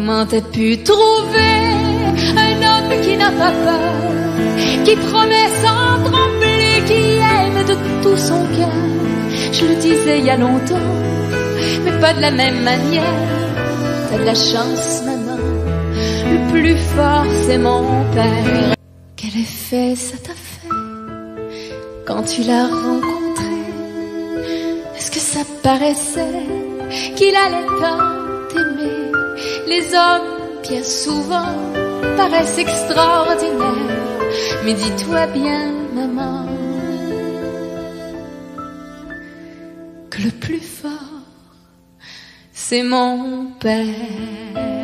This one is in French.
Comment t'as pu trouver un homme qui n'a pas peur, qui promet sans trembler, qui aime de tout son cœur? Je le disais il y a longtemps, mais pas de la même manière. T'as de la chance, maman, le plus fort c'est mon père. Quel effet ça t'a fait quand tu l'as rencontré? Est-ce que ça paraissait qu'il allait tant t'aimer? Les hommes, bien souvent, paraissent extraordinaires, mais dis-toi bien, maman, que le plus fort, c'est mon père.